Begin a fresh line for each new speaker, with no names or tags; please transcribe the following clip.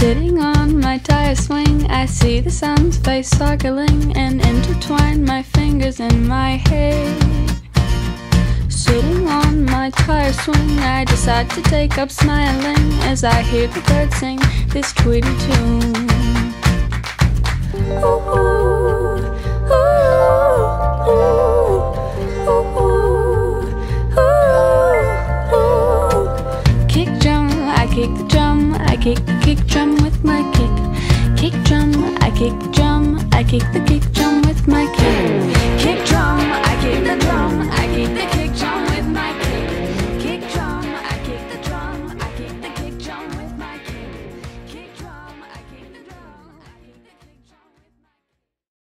Sitting on my tire swing, I see the sun's face sparkling and intertwine my fingers in my hair. Sitting on my tire swing, I decide to take up smiling as I hear the birds sing this Tweety tune. Ooh, ooh.